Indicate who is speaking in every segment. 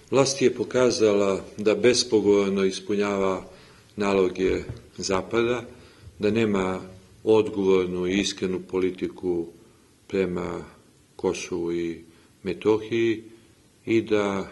Speaker 1: Vlast je pokazala da bespogovorno ispunjava naloge Zapada, da nema odgovornu i iskrenu politiku prema Kosovu i Metohiji i da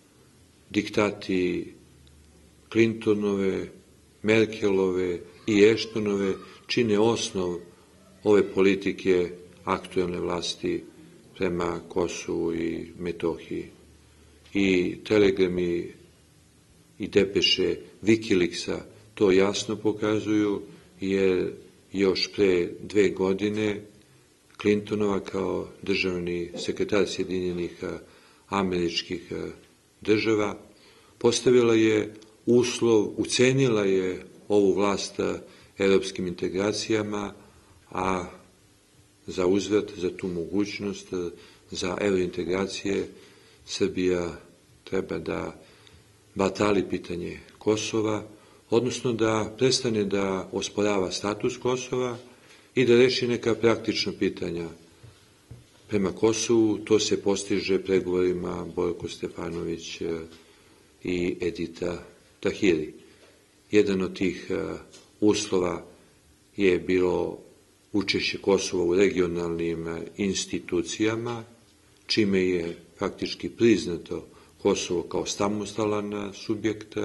Speaker 1: diktati Clintonove, Merkelove i Ashtonove čine osnov ove politike aktuelne vlasti prema Kosovu i Metohiji. I telegrami i depeše Wikileaksa to jasno pokazuju, jer još pre 2 godine Clintonova kao državni sekretar Sjedinjenih Američkih Država postavila je uslov, ucenila je ovu vlast evropskim integracijama, a za uzvrat, za tu mogućnost, za evrointegracije Srbija treba da batali pitanje Kosova, odnosno da prestane da osporava status Kosova i da reši neka praktična pitanja prema Kosovu. To se postiže pregovorima Borko Stefanović i Edita Tahiri. Jedan od tih uslova je bilo učešće Kosova u regionalnim institucijama, čime je faktički priznato Kosovo kao samostalan subjekt,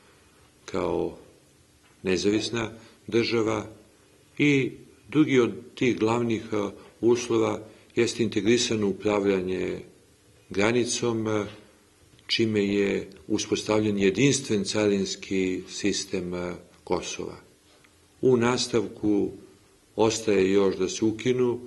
Speaker 1: kao nezavisna država, i drugi od tih glavnih uslova jeste integrisano upravljanje granicom, čime je uspostavljen jedinstven carinski sistem Kosova. U nastavku ostaje još da se ukinu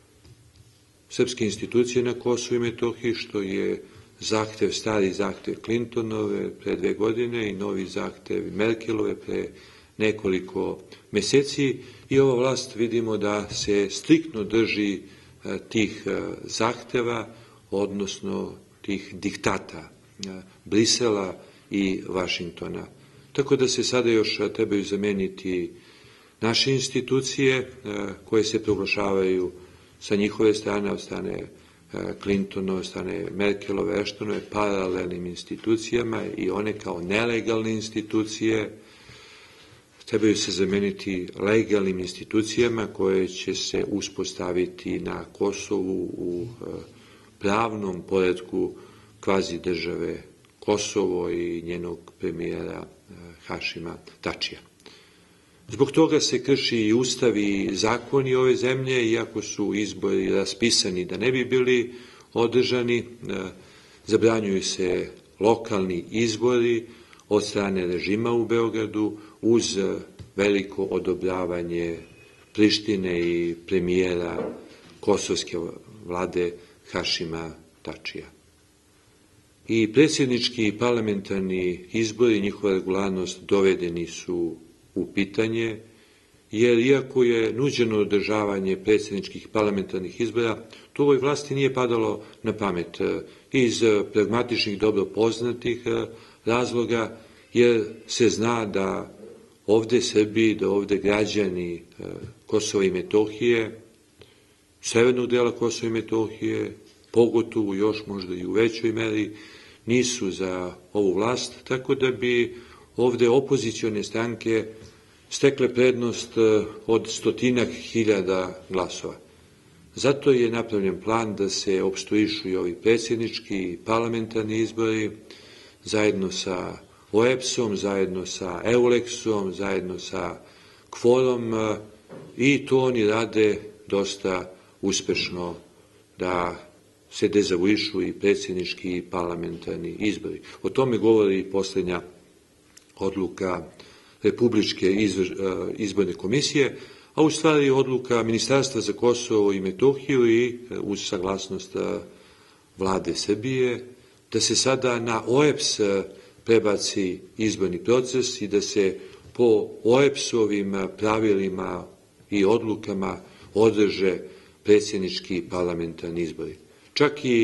Speaker 1: srpske institucije na Kosovu i Metohiji, što je zahtev, stari zahtev Clintonove pre 2 godine i novi zahtev Merkelove pre nekoliko meseci, i ova vlast vidimo da se striktno drži tih zahteva, odnosno tih diktata Brisela i Vašingtona. Tako da se sada još trebaju zameniti naše institucije koje se proglašavaju sa njihove strane, od strane Clintonove, od strane Merkelove, Ashtonove, paralelnim institucijama, i one kao nelegalne institucije trebaju se zameniti legalnim institucijama koje će se uspostaviti na Kosovu u pravnom poretku kvazi države Kosovo i njenog premijera Hašima Tačija. Zbog toga se krši i ustav i zakoni ove zemlje, iako su izbori raspisani da ne bi bili održani, zabranjuju se lokalni izbori od strane režima u Beogradu uz veliko odobravanje Prištine i premijera kosovske vlade Hašima Tačija. I predsjednički i parlamentarni izbori, njihova regularnost dovedeni su u pitanje, jer iako je nuđeno održavanje predsjedničkih parlamentarnih izbora, to ovoj vlasti nije padalo na pamet iz pragmatičnih, dobro poznatih razloga, jer se zna da ovde Srbi, da ovde građani Kosova i Metohije, severnog dela Kosova i Metohije, pogotovo još možda i u većoj meri, nisu za ovu vlast, tako da bi ovde opozicione stranke stekle prednost od 100.000 glasova. Zato je napravljen plan da se opstruišu i ovi predsjednički i parlamentarni izbori, zajedno sa OEBS-om, zajedno sa EULEX-om, zajedno sa KFOR-om, i to oni rade dosta uspešno, da se dezavuišu i predsjednički i parlamentarni izbori. O tome govori i posljednja odluka Republičke izborne komisije, a u stvari odluka Ministarstva za Kosovo i Metohiju i uz saglasnost vlade Srbije, da se sada na OEBS prebaci izborni proces i da se po OEBS-ovim pravilima i odlukama održe predsjednički i parlamentarni izbori. Čak i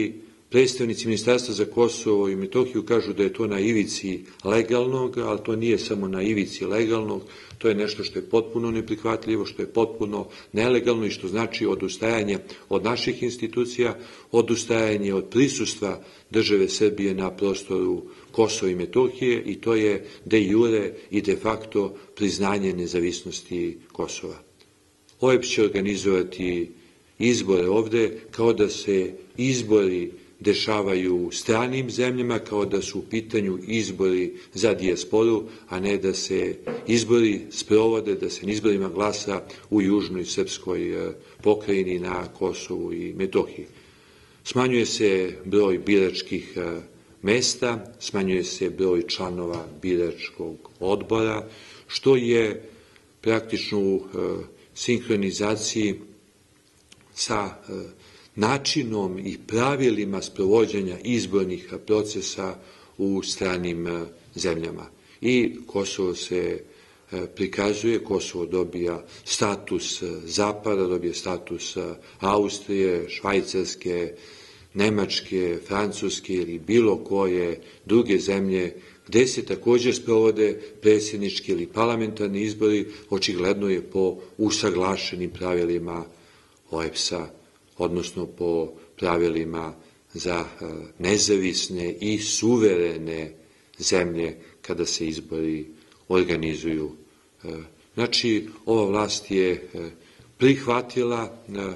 Speaker 1: predstavnici Ministarstva za Kosovo i Metohiju kažu da je to na ivici legalnog, ali to nije samo na ivici legalnog, to je nešto što je potpuno neprihvatljivo, što je potpuno nelegalno i što znači odustajanje od naših institucija, odustajanje od prisustva države Srbije na prostoru Kosova i Metohije i to je de jure i de facto priznanje nezavisnosti Kosova. OEBS će organizovati izbore ovde kao da se izbori dešavaju u stranim zemljama, kao da su u pitanju izbori za dijasporu, a ne da se izbori sprovode, da se na izborima glasa u južnoj srpskoj pokrajini na Kosovu i Metohiji. Smanjuje se broj biračkih mesta, smanjuje se broj članova biračkog odbora, što je praktično u sinhronizaciji sa načinom i pravilima sprovođenja izbornih procesa u stranim zemljama. I Kosovo se prikazuje, Kosovo dobija status Zapada, dobija status Austrije, Švajcarske, Nemačke, Francuske ili bilo koje druge zemlje gde se također sprovode predsjednički ili parlamentarni izbori, očigledno je po usaglašenim pravilima OEBS-a, odnosno po pravilima za nezavisne i suverene zemlje kada se izbori organizuju. Znači, ova vlast je prihvatila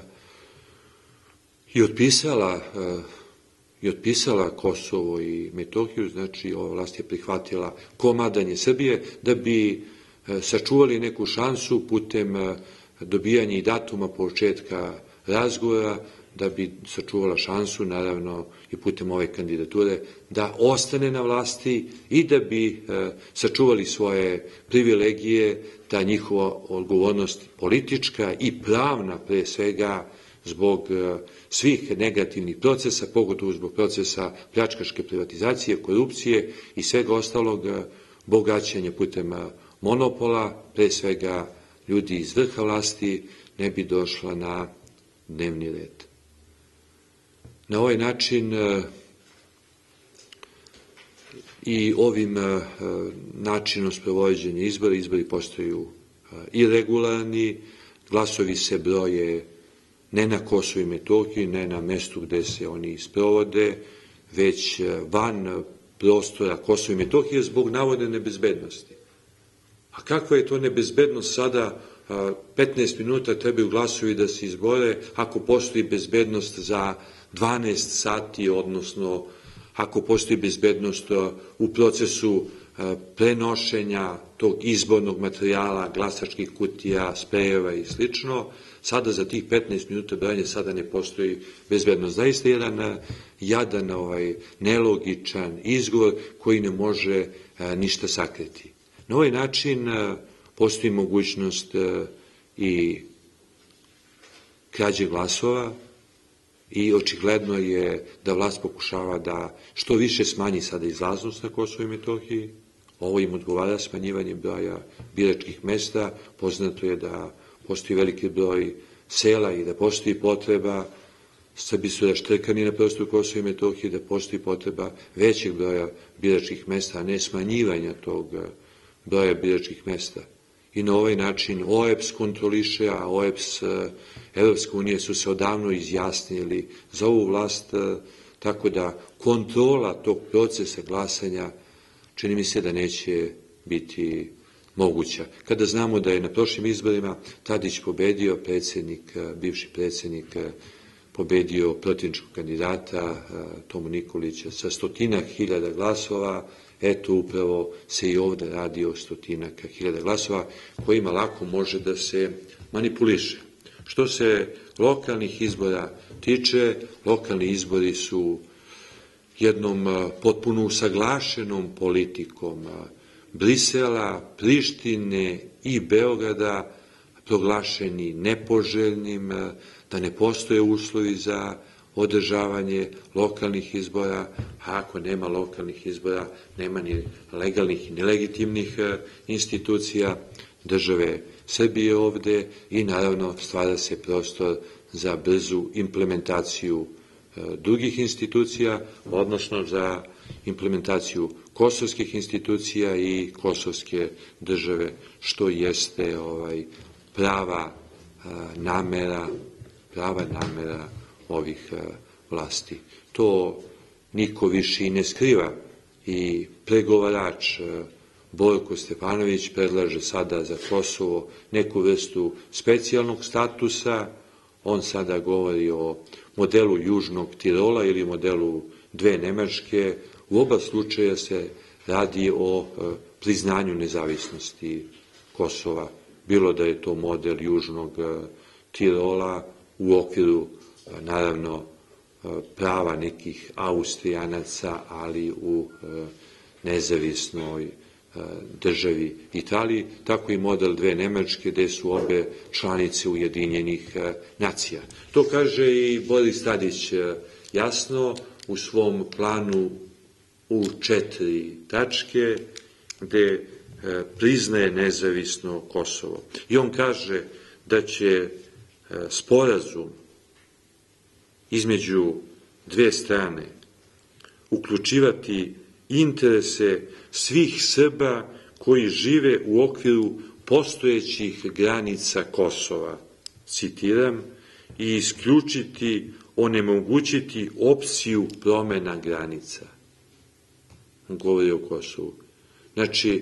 Speaker 1: i otpisala Kosovo i Metohiju, znači ova vlast je prihvatila komadanje Srbije da bi sačuvali neku šansu putem dobijanja i datuma početka razgovora, da bi sačuvala šansu, naravno i putem ove kandidature, da ostane na vlasti i da bi sačuvali svoje privilegije, da njihova odgovornost politička i pravna pre svega zbog svih negativnih procesa, pogotovo zbog procesa pljačkaške privatizacije, korupcije i svega ostalog bogaćenja putem monopola, pre svega ljudi iz vrha vlasti, ne bi došla na dnevni red. Na ovaj način i ovim načinom sprovođenja izbora, izbori postaju irregularni, glasovi se broje ne na Kosovu i Metohiji, ne na mestu gde se oni sprovode, već van prostora Kosova i Metohije zbog navodne nebezbednosti. A kakva je to nebezbednost sada? 15 minuta trebaju glasovi da se izbore ako postoji bezbednost za 12 sati, odnosno ako postoji bezbednost u procesu prenošenja tog izbornog materijala, glasačkih kutija, sprejeva i slično. Sada za tih 15 minuta brojanja sada ne postoji bezbednost. Zaista jedan jadan, nelogičan izgovor koji ne može ništa sakriti. Na ovaj način postoji mogućnost i krađe glasova i očigledno je da vlast pokušava da što više smanji sada izlaznost na Kosovo i Metohiji. Ovo im odgovara smanjivanje broja biračkih mesta. Poznato je da postoji veliki broj sela i da postoji potreba, Srbi su raštrkani na prostoru Kosova i Metohije, da postoji potreba većeg broja biračkih mesta, a ne smanjivanja tog broja biračkih mesta. I na ovaj način OEBS kontroliše, a OEBS, Evropska unija su se odavno izjasnili za ovu vlast, tako da kontrola tog procesa glasanja čini mi se da neće biti moguća. Kada znamo da je na prošlim izborima Tadić pobedio, bivši predsjednik pobedio protivničkog kandidata Tomu Nikolića sa 100.000 glasova, eto upravo se i ovde radi o 100.000 glasova kojima lako može da se manipuliše. Što se lokalnih izbora tiče, lokalni izbori su jednom potpuno usaglašenom politikom Brisela, Prištine i Beograda proglašeni nepoželjnim, da ne postoje uslovi za održavanje lokalnih izbora, a ako nema lokalnih izbora, nema ni legalnih i nelegitimnih institucija države Srbije ovde i naravno stvara se prostor za brzu implementaciju drugih institucija, odnosno za implementaciju kosovskih institucija i kosovske države, što jeste prava namera ovih vlasti. To niko više i ne skriva i pregovarač Borko Stefanović predlaže sada za Kosovo neku vrstu specijalnog statusa. On sada govori o modelu Južnog Tirola ili modelu dve Nemačke. U oba slučaja se radi o priznanju nezavisnosti Kosova, bilo da je to model Južnog Tirola u okviru, naravno, prava nekih Austrijanaca, ali u nezavisnoj državi Italiji, tako i model dve Nemačke, gde su obe članice Ujedinjenih nacija. To kaže i Boris Tadić jasno u svom planu u 4 tačke, gde priznaje nezavisno Kosovo. I on kaže da će sporazum između dve strane uključivati interese svih Srba koji žive u okviru postojećih granica Kosova, citiram, i isključiti, onemogućiti opciju promena granica. On govori o Kosovu. Znači,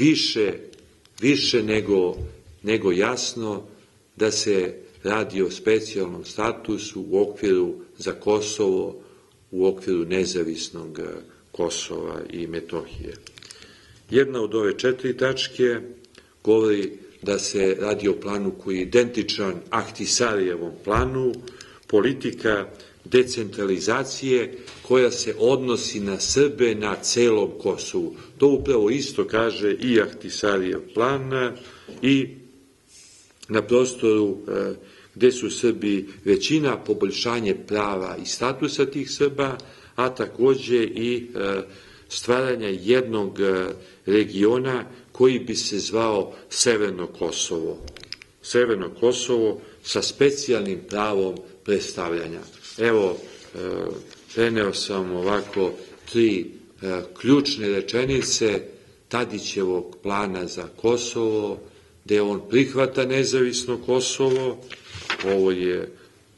Speaker 1: više nego jasno da se radi o specijalnom statusu u okviru za Kosovo, u okviru nezavisnog Kosova i Metohije. Jedna od ove 4 tačke govori da se radi o planu koji je identičan Ahtisarijevom planu, politika decentralizacije koja se odnosi na Srbe na celom Kosovu. To upravo isto kaže i Ahtisarijev plan i na prostoru gde su Srbi većina, poboljšanje prava i statusa tih Srba, a takođe i stvaranja jednog regiona koji bi se zvao Severno Kosovo. Severno Kosovo sa specijalnim pravom predstavljanja. Evo, preneo sam ovako 3 ključne rečenice Tadićevog plana za Kosovo, gde on prihvata nezavisno Kosovo. Ovo je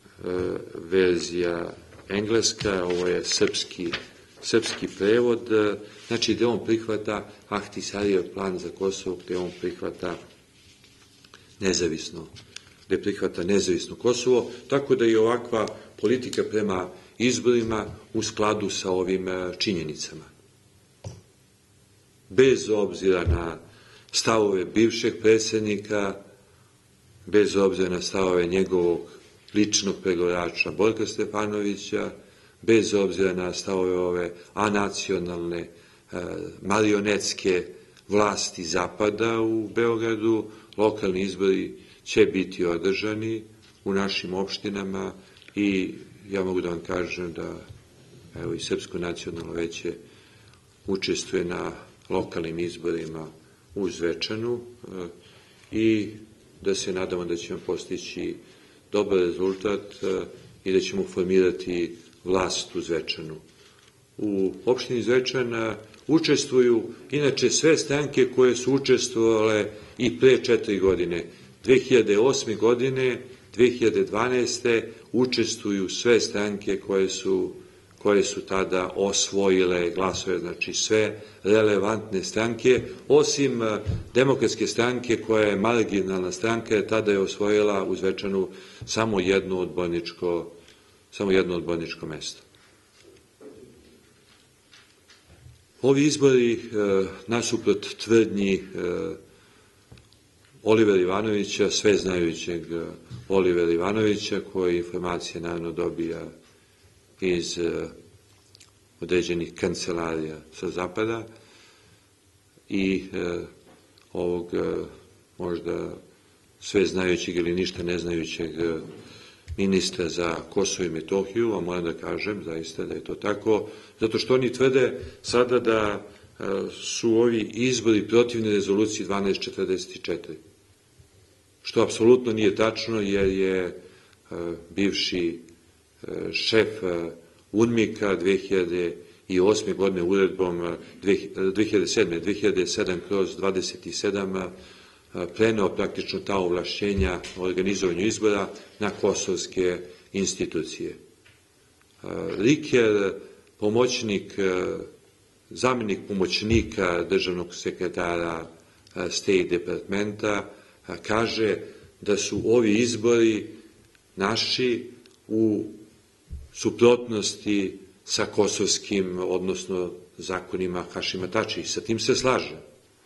Speaker 1: verzija engleska, ovo je srpski prevod, znači gde on prihvata Ahtisarijev plan za Kosovo, gde on prihvata nezavisno Kosovo, tako da je ovakva politika prema izborima u skladu sa ovim činjenicama. Bez obzira na stavove bivšeg predsjednika, bez obzira na stavove njegovog ličnog pregovarača Borka Stefanovića, bez obzira na stavove ove anacionalne marionetske vlasti Zapada u Beogradu, lokalni izbori će biti održani u našim opštinama i ja mogu da vam kažem da evo i Srpsko nacionalno veće učestvuje na lokalnim izborima u Zvečanu i da se nadamo da ćemo postići dobar rezultat i da ćemo formirati vlast u Zvečanu. U opštini Zvečan učestvuju inače sve stranke koje su učestvovale i pre 4 godine. 2008. godine, 2012. učestvuju sve stranke koje su tada osvojile glasove, znači sve relevantne stranke, osim Demokratske stranke koja je marginalna stranka, jer tada je osvojila u Zvečanu samo jedno odborničko mesto. Ovi izbori, nasuprot tvrdnji Olivera Ivanovića, sveznajućeg Olivera Ivanovića, koji informacije naravno dobija iz određenih kancelarija sa zapada i ovog možda sveznajućeg ili ništa neznajućeg ministra za Kosovo i Metohiju, a moram da kažem zaista da je to tako, zato što oni tvrde sada da su ovi izbori protivni rezoluciji 1244, što apsolutno nije tačno, jer je bivši šef UNMIK-a 2008. godine uredbom 2007/27 preneo praktično ta ovlašćenja o organizovanju izbora na kosovske institucije. Riker, zamjenik pomoćnika državnog sekretara State Departmenta, kaže da su ovi izbori naši u suprotnosti sa kosovskim, odnosno zakonima Hašima Tačija. Sa tim se slažem.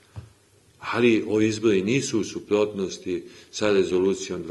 Speaker 1: Ali ovi izbori nisu u suprotnosti sa rezolucijom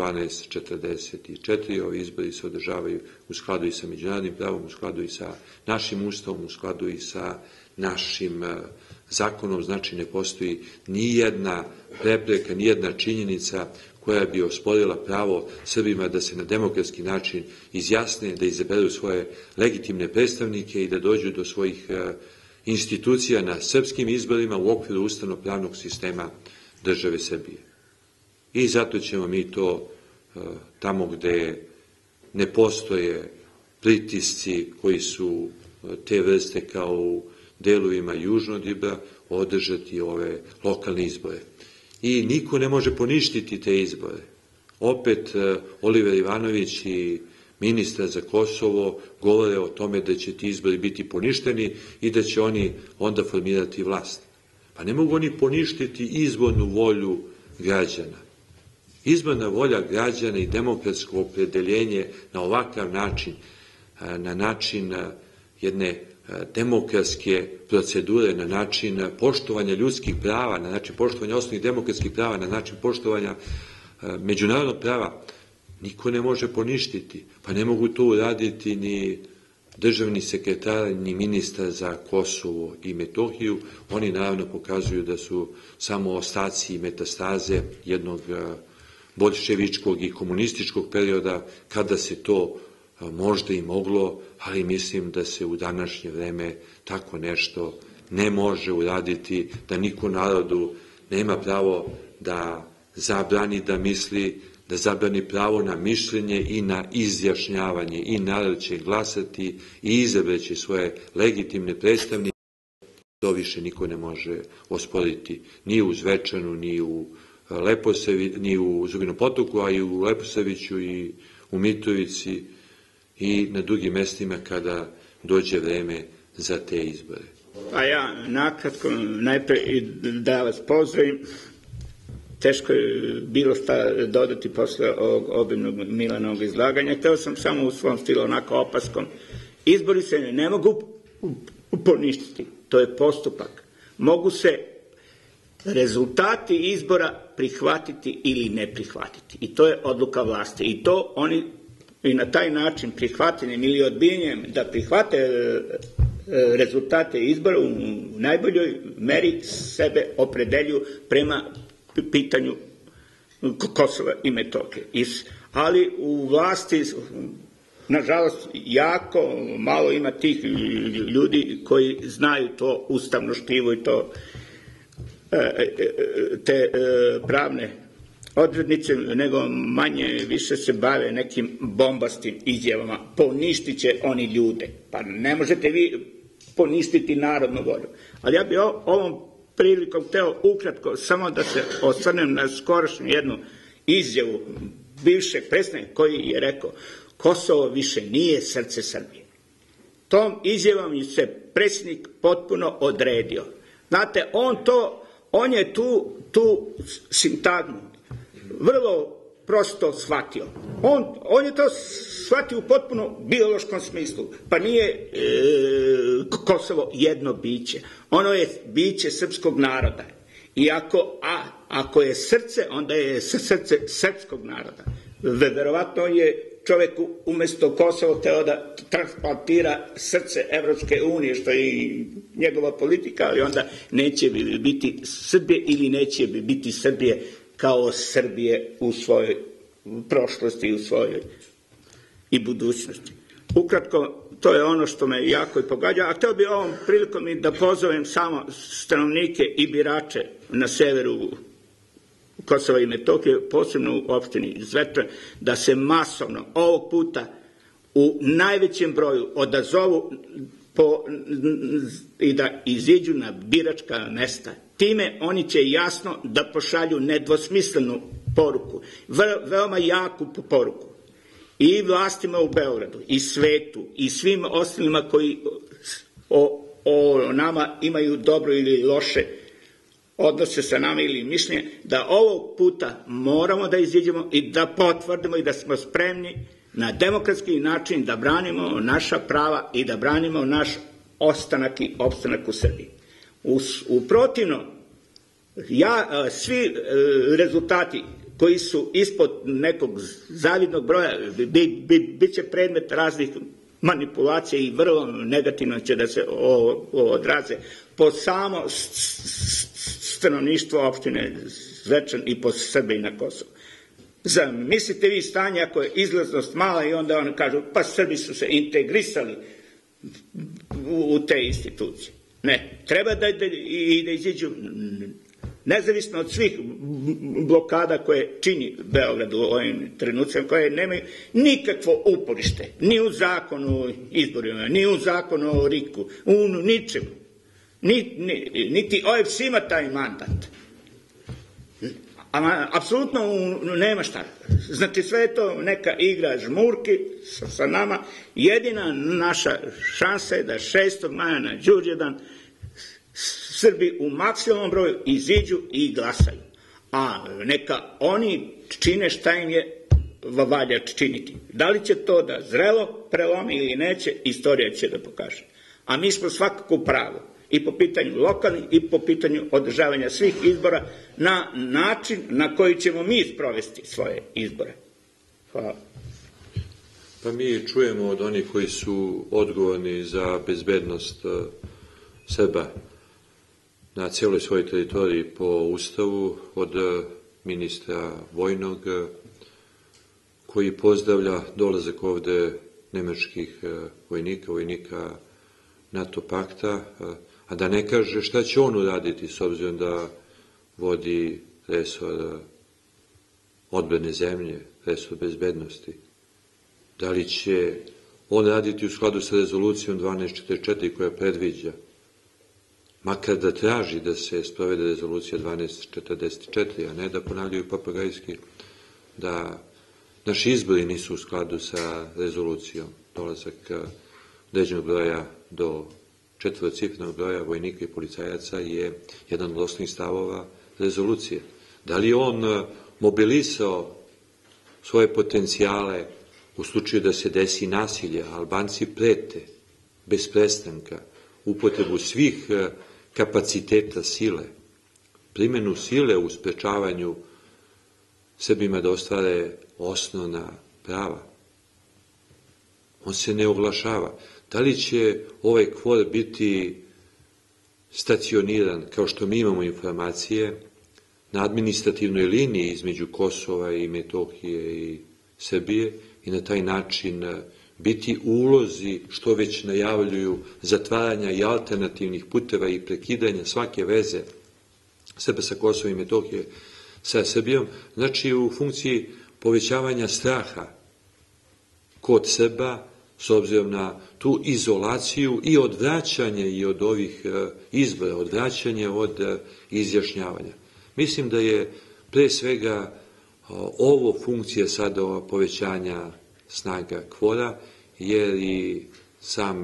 Speaker 1: 1244. Ovi izbori se održavaju u skladu i sa međunarodnim pravom, u skladu i sa našim ustavom, u skladu i sa našim zakonom. Znači, ne postoji ni jedna prepreka, ni jedna činjenica koja bi osporila pravo Srbima da se na demokratski način izjasne, da izaberu svoje legitimne predstavnike i da dođu do svojih institucija na srpskim izborima u okviru ustavno-pravnog sistema države Srbije. I zato ćemo mi to tamo gde ne postoje pritisci koji su te vrste kao u delovima južno od Ibra održati ove lokalne izbore. I niko ne može poništiti te izbore. Opet Oliver Ivanović i ministar za Kosovo govore o tome da će ti izbori biti poništeni i da će oni onda formirati vlast. Pa ne mogu oni poništiti izbornu volju građana. Izborna volja građana i demokratsko opredeljenje na ovakav način, na način jedne demokratske procedure, na način poštovanja ljudskih prava, na način poštovanja osnovnih demokratskih prava, na način poštovanja međunarodnog prava, niko ne može poništiti. Pa ne mogu to uraditi ni državni sekretar, ni ministar za Kosovo i Metohiju. Oni naravno pokazuju da su samo ostaci i metastaze jednog boljševičkog i komunističkog perioda, kada se to možda i moglo, ali mislim da se u današnje vreme tako nešto ne može uraditi, da niko narodu nema pravo da zabrani da misli, da zabrani pravo na mišljenje i na izjašnjavanje. I narod će glasati i izabraće svoje legitimne predstavnike. To više niko ne može osporiti. Ni u Zvečanu, ni u ni u Zubinom Potoku, a i u Leposaviću i u Mitrovici i na drugim mestima kada dođe vreme za te izbore.
Speaker 2: Pa ja nakratko najpre da vas pozdravim. Teško je bilo šta dodati posle ovog obimnog Milanovog izlaganja. Hteo sam samo u svom stilu onako opaskom. Izbori se ne mogu poništiti. To je postupak. Mogu se rezultati izbora prihvatiti ili ne prihvatiti. I to je odluka vlasti. I to oni i na taj način prihvatanjem ili odbijanjem da prihvate rezultate izbora u najboljoj meri sebe opredeljuju prema pitanju Kosova i Metohije. Ali u vlasti, nažalost, jako malo ima tih ljudi koji znaju to ustavno štivo i to te pravne odrednice, nego manje više se bave nekim bombastim izjavama. Poništit će oni ljude. Pa ne možete vi poništiti narodnu volju. Ali ja bih ovom prilikom hteo ukratko samo da se osvrnem na skorašnju jednu izjavu bivšeg predstavnika koji je rekao Kosovo više nije srce Srbije. Tom izjavom se predsjednik potpuno odredio. Znate, on je tu sintagmu vrlo prosto shvatio. On je to shvatio u potpuno biološkom smislu. Pa nije Kosovo jedno biće. Ono je biće srpskog naroda. I ako je srce, onda je srce srpskog naroda. Verovatno je čovek umesto Kosova hteo da transplantira srce Evropske unije, što je i njegova politika, ali onda neće biti Srbije ili neće biti Srbije kao Srbije u svojoj prošlosti i u svojoj i budućnosti. Ukratko, to je ono što me jako i pogađa, a hteo bih ovom prilikom i da pozovem samo stanovnike i birače na severu Kosova i Metohije, posebno u opštini Zvečan, da se masovno ovog puta u najvećem broju odazovu i da iziđu na biračka mesta. Time oni će jasno da pošalju nedvosmislenu poruku, veoma jaku poruku i vlastima u Beogradu, i svetu, i svim ostalima koji o nama imaju dobro ili loše odnose sa nama ili mišljenje, da ovog puta moramo da iziđemo i da potvrdimo i da smo spremni na demokratski način da branimo naša prava i da branimo naš ostanak i opstanak u Srbiji. U protivno, svi rezultati koji su ispod nekog zavidnog broja bit će predmet raznih manipulacija i vrlo negativno će da se odraze po samo stanovništvo opštine Zvečan i po Srbiji na Kosovu. Zamislite vi stanje ako je izlaznost mala i onda oni kažu pa Srbi su se integrisali u te institucije. Ne, treba da iziđu nezavisno od svih blokada koje čini Beograd u ovim trenucima, koje nemaju nikakvo uporište, ni u zakonu o izborima, ni u zakonu o RIK-u, u ničemu. Niti OEBS ima taj mandat. Apsolutno nema šta. Znači sve je to neka igra žmurki sa nama. Jedina naša šansa je da 6. maja na Đurđevdan Srbi u maksimalnom broju iziđu i glasaju. A neka oni čine šta im je valja činiti. Da li će to da zrelo prelomi ili neće, istorija će da pokaže. A mi smo svakako u pravu. I po pitanju lokalnih i po pitanju održavanja svih izbora na način na koji ćemo mi sprovesti svoje izbore. Hvala.
Speaker 1: Pa mi čujemo od onih koji su odgovorni za bezbednost Srba na cijeloj svojoj teritoriji po Ustavu, od ministra vojnog koji pozdravlja dolazak ovde nemačkih vojnika NATO pakta, a da ne kaže šta će on uraditi s obzirom da vodi resor odbrane zemlje, resor bezbednosti. Da li će on raditi u skladu sa rezolucijom 1244 koja predviđa, makar da traži da se sprovede rezolucija 1244, a ne da ponavljaju papagajski da naši izbori nisu u skladu sa rezolucijom. Dolazak određenog broja do 4-cifrenog broja vojnika i policajaca je jedan od osnovnih stavova rezolucije. Da li on mobilisao svoje potencijale u slučaju da se desi nasilje, Albanci prete bez prestanka upotrebu svih kapaciteta sile, primjenu sile u sprečavanju Srbima da ostvare osnovna prava. On se ne oglašava. Da li će ovaj KFOR biti stacioniran, kao što mi imamo informacije, na administrativnoj liniji između Kosova i Metohije i Srbije i na taj način biti u ulozi, što već najavljuju, zatvaranja i alternativnih puteva i prekidanja svake veze Srba sa Kosova i Metohije sa Srbijom, znači u funkciji povećavanja straha kod Srba, s obzirom na tu izolaciju i odvraćanje i od ovih izbora, odvraćanje od izjašnjavanja. Mislim da je pre svega ovo funkcija sada povećanja snaga KFOR-a, jer i sam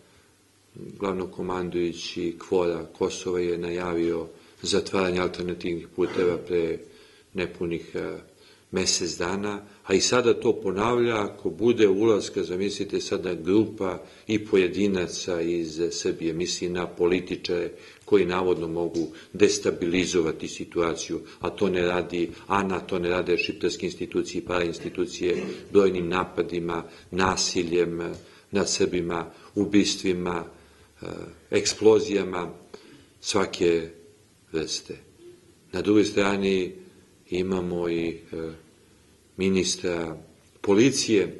Speaker 1: glavnokomandujući KFOR-a Kosova je najavio zatvaranje alternativnih puteva pre nepunih mesec dana, a i sada to ponavlja, ako bude ulaska, zamislite sada grupa i pojedinaca iz Srbije, misli na političare koji navodno mogu destabilizovati situaciju, a to ne radi ANA, to ne rade šiptarske institucije i parainstitucije, brojnim napadima, nasiljem nad Srbima, ubistvima, eksplozijama svake vrste. Na drugoj strani imamo i ministra policije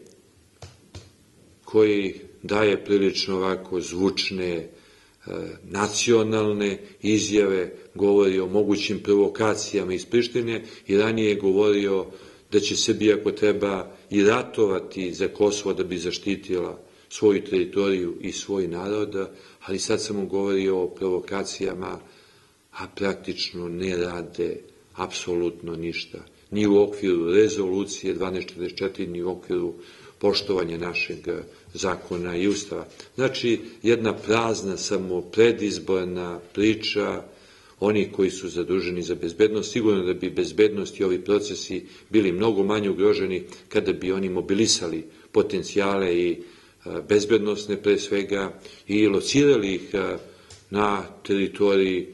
Speaker 1: koji daje prilično ovako zvučne nacionalne izjave, govori o mogućim provokacijama iz Prištine i ranije je govorio da će Srbija ako treba i ratovati za Kosovo da bi zaštitila svoju teritoriju i svoj narod, ali sad samo govori o provokacijama, a praktično ne rade apsolutno ništa. Ni u okviru rezolucije 1244, ni u okviru poštovanja našeg zakona i ustava. Znači, jedna prazna, samo predizborna priča, oni koji su zaduženi za bezbednost, sigurno da bi bezbednost i ovi procesi bili mnogo manje ugroženi kada bi oni mobilisali potencijale i bezbednosne pre svega i locirali ih na teritoriji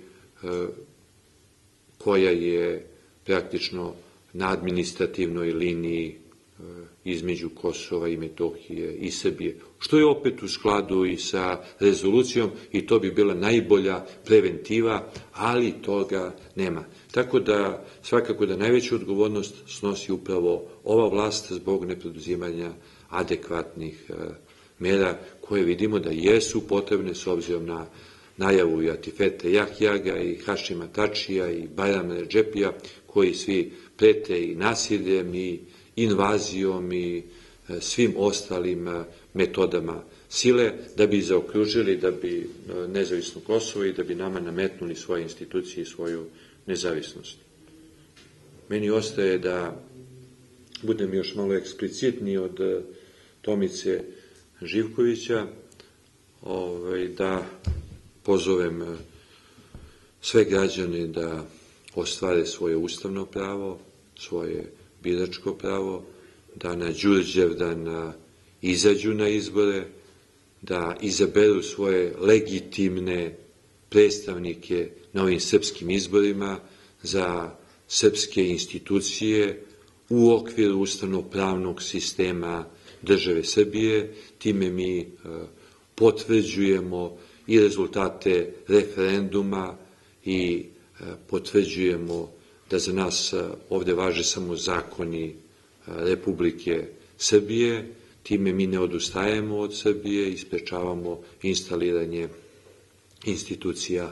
Speaker 1: koja je praktično na administrativnoj liniji između Kosova i Metohije i Srbije, što je opet u skladu i sa rezolucijom i to bi bila najbolja preventiva, ali toga nema. Tako da svakako da najveću odgovornost snosi upravo ova vlast zbog nepreduzimanja adekvatnih mera koje vidimo da jesu potrebne s obzirom na najavu i Atifete Jahjaga i Hašima Tačija i Bajrama Redžepija koji svi prete i nasiljem i invazijom i svim ostalim metodama sile da bi zaokružili, da bi nezavisno Kosovo i da bi nama nametnuli svoje institucije i svoju nezavisnost. Meni ostaje da budem još malo eksplicitniji od Tomice Živkovića, da pozovem sve građane da ostvare svoje ustavno pravo, svoje biračko pravo, da na Đurđevdan izađu na izbore, da izaberu svoje legitimne predstavnike na ovim srpskim izborima za srpske institucije u okviru ustavno-pravnog sistema države Srbije. Time mi potvrđujemo i rezultate referenduma i potvrđujemo da za nas ovde važe samo zakoni Republike Srbije. Time mi ne odustajemo od Srbije i sprečavamo instaliranje institucija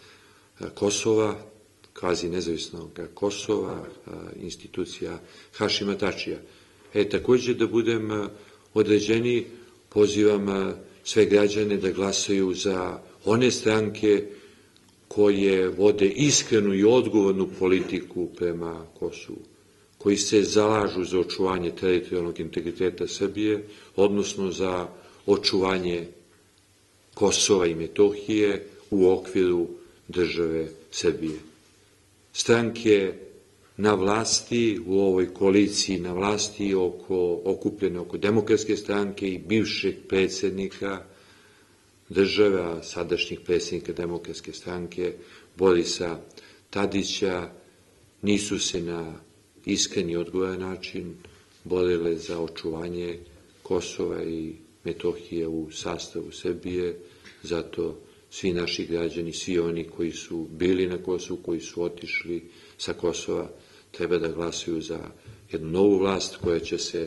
Speaker 1: Kosova, kvazi nezavisnog Kosova, institucija Hašima Tačija. Takođe da budem određeni, pozivam sve građane da glasaju za one stranke koje vode iskrenu i odgovornu politiku prema Kosovu, koji se zalažu za očuvanje teritorijalnog integriteta Srbije, odnosno za očuvanje Kosova i Metohije u okviru države Srbije. Stranke na vlasti, u ovoj koaliciji na vlasti, okupljene oko Demokratske stranke i bivšeg predsjednika države, a sadašnjih predsjednika Demokratske stranke, Borisa Tadića, nisu se na iskren i odgovoran način borile za očuvanje Kosova i Metohije u sastavu Srbije. Zato svi naši građani, svi oni koji su bili na Kosovu, koji su otišli sa Kosova, treba da glasuju za jednu novu vlast koja će se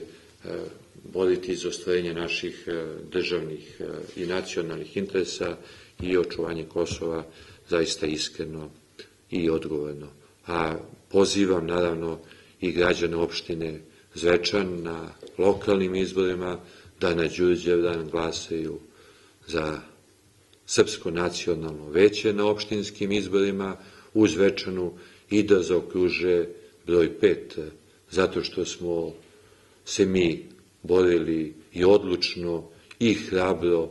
Speaker 1: boriti za ostvarenje naših državnih i nacionalnih interesa i očuvanje Kosova zaista iskreno i odgovorno. A pozivam naravno i građane opštine Zvečan na lokalnim izborima da na Đurđevdan glasaju za Srpsko nacionalno veće na opštinskim izborima u Zvečanu i da zaokruže broj 5, zato što smo se mi borili i odlučno i hrabro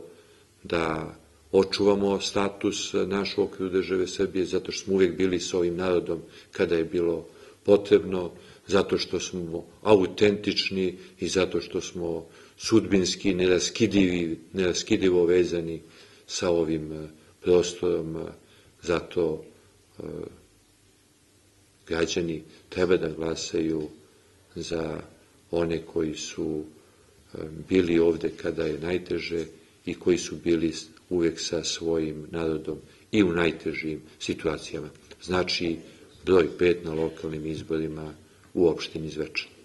Speaker 1: da očuvamo status naš u okviru države Srbije, zato što smo uvijek bili sa ovim narodom kada je bilo potrebno, zato što smo autentični i zato što smo sudbinski neraskidivo vezani sa ovim prostorom. Zato građani treba da glasaju za one koji su bili ovde kada je najteže i koji su bili uvek sa svojim narodom i u najtežim situacijama. Znači, broj 5 na lokalnim izborima u opštini Zvečan.